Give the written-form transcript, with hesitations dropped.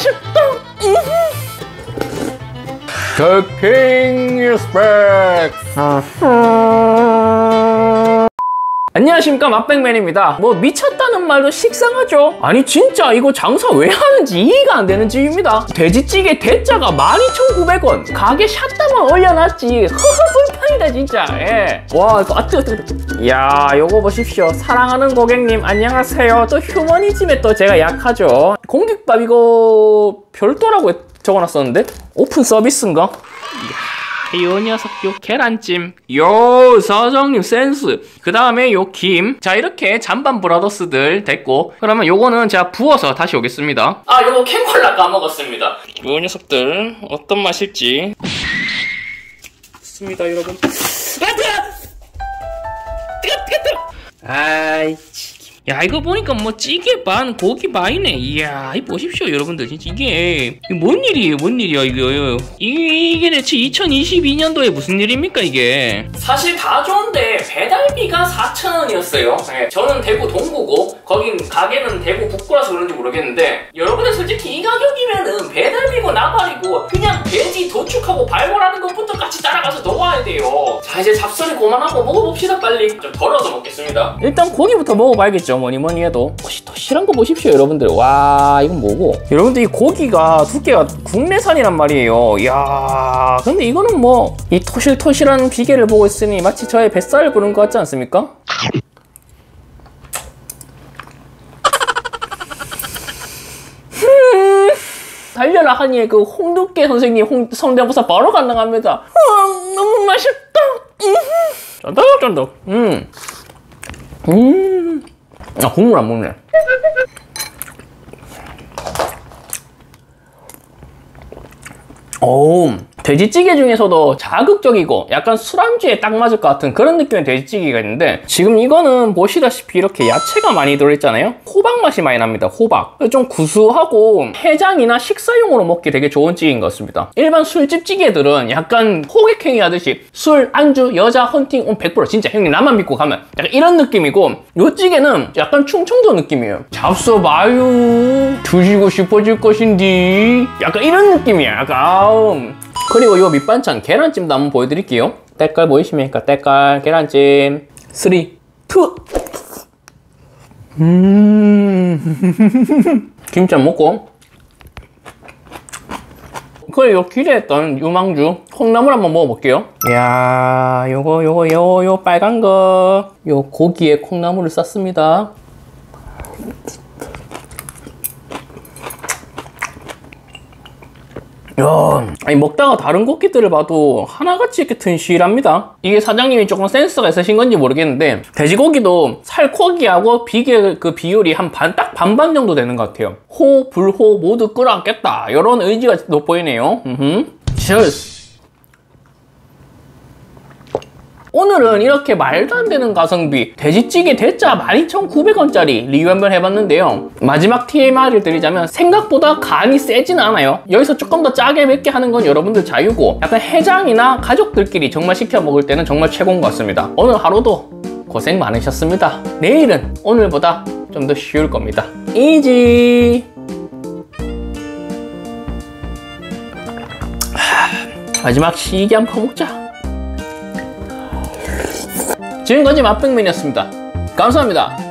맛있다. The king is back. 안녕하십니까, 맛백맨입니다. 뭐 미쳤다는 말도 식상하죠? 아니 진짜 이거 장사 왜 하는지 이해가 안 되는 집입니다. 돼지찌개 대짜가 12,900원. 가게 샷다만 올려놨지. 허허불판이다 진짜. 예. 와 이거 뜨거. 이야 요거 보십시오. 사랑하는 고객님 안녕하세요. 또 휴머니즘에 또 제가 약하죠. 공깃밥 이거 별도라고 적어놨었는데 오픈 서비스인가? 요 녀석 요 계란찜 요 사장님 센스. 그 다음에 요 김. 자 이렇게 잔반 브라더스들 됐고, 그러면 요거는 제가 부어서 다시 오겠습니다. 아 요거 캔콜라 까먹었습니다. 요 녀석들 어떤 맛일지 좋습니다 여러분. 뜨거. 아이 야 이거 보니까 뭐 찌개 반 고기 반이네. 이야 이 보십시오 여러분들. 진짜 이게 뭔 일이에요 뭔 일이야 이거. 이게 대체 2022년도에 무슨 일입니까 이게. 사실 다 좋은데 배달비가 4,000원이었어요 네, 저는 대구 동구고 거긴 가게는 대구 북구라서 그런지 모르겠는데, 여러분들 솔직히 이 가격이면은 배달비고 나발이고 그냥 돼지 도축하고 발골하는 것부터 같이 따라가서 놓아야 돼요. 자 이제 잡소리 그만하고 먹어봅시다. 빨리 좀 덜어서 먹겠습니다. 일단 고기부터 먹어봐야겠죠. 뭐니 해도 토실한 거 보십시오 여러분들. 와 이건 뭐고, 여러분들 이 고기가 두께가 국내산이란 말이에요. 이야 근데 이거는 뭐 이 토실토실한 비계를 보고 있으니 마치 저의 뱃살을 부른 것 같지 않습니까? 달려라 하니에 그 홍두깨 선생님 성대모사 바로 가능합니다. 너무 맛있다. 쫀득쫀득. 아 국물 안 먹네. 오 돼지찌개 중에서도 자극적이고 약간 술안주에 딱 맞을 것 같은 그런 느낌의 돼지찌개가 있는데, 지금 이거는 보시다시피 이렇게 야채가 많이 들어있잖아요. 호박 맛이 많이 납니다. 호박. 좀 구수하고 해장이나 식사용으로 먹기 되게 좋은 찌개인 것 같습니다. 일반 술집 찌개들은 약간 호객행위 하듯이 술, 안주, 여자, 헌팅 100% 진짜 형님 나만 믿고 가면 약간 이런 느낌이고, 요 찌개는 약간 충청도 느낌이에요. 잡숴봐요 드시고 싶어질 것인데 약간 이런 느낌이야. 약간 그리고 요 밑반찬 계란찜도 한번 보여드릴게요. 때깔 보이십니까? 때깔 계란찜 3, 2 김치 안 먹고 그래 요 기대했던 유망주 콩나물 한번 먹어볼게요. 이야 요거 빨간 거 요 고기에 콩나물을 쌌습니다. 야, 아니 먹다가 다른 고기들을 봐도 하나같이 이렇게 튼실합니다. 이게 사장님이 조금 센스가 있으신 건지 모르겠는데, 돼지고기도 살코기하고 비계 그 비율이 딱 반반 정도 되는 것 같아요. 호, 불호 모두 끌어안겠다 이런 의지가 돋보이네요. Cheers. 오늘은 이렇게 말도 안 되는 가성비 돼지찌개 대짜 12,900원짜리 리뷰 한번 해봤는데요. 마지막 TMI를 드리자면 생각보다 간이 세진 않아요. 여기서 조금 더 짜게 맵게 하는 건 여러분들 자유고, 약간 해장이나 가족들끼리 정말 시켜 먹을 때는 정말 최고인 것 같습니다. 오늘 하루도 고생 많으셨습니다. 내일은 오늘보다 좀 더 쉬울 겁니다. 이지. 마지막 시기 한번 퍼먹자. 지금까지 맛백맨이었습니다. 감사합니다.